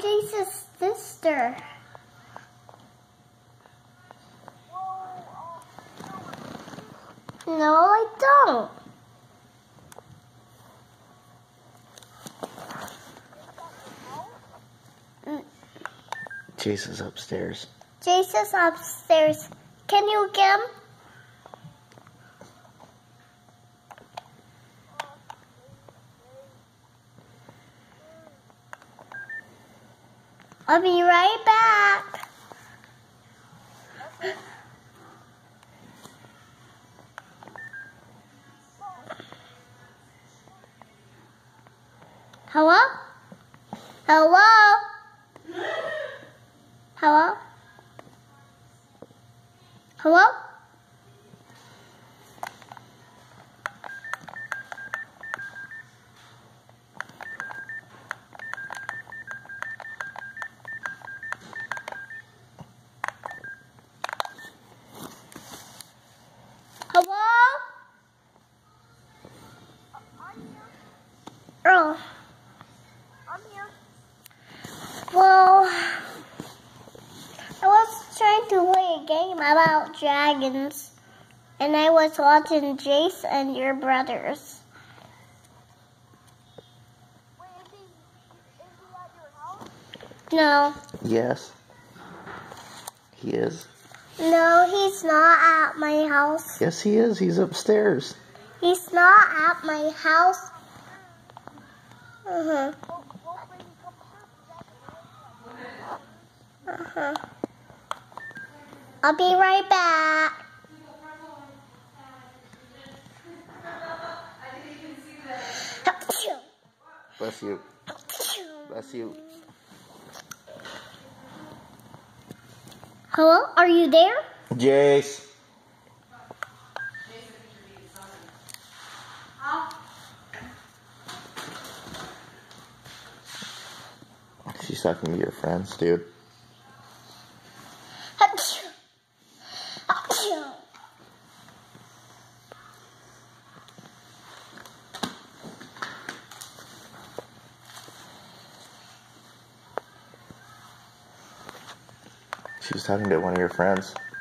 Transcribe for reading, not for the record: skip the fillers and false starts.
Jace's sister. No, I don't. Jace is upstairs. Jace is upstairs. Can you get him? I'll be right back. Hello? Hello? Hello? Hello? Hello? Oh. I'm here. Well, I was trying to play a game about dragons, and I was watching Jace and your brothers. Wait, is he at your house? No. Yes. He is. No, he's not at my house. Yes, he is. He's upstairs. He's not at my house. Well, when he comes through, I'll be right back. Bless you. Bless you. Hello, are you there? Jace. She's talking to your friends, dude. She's talking to one of your friends.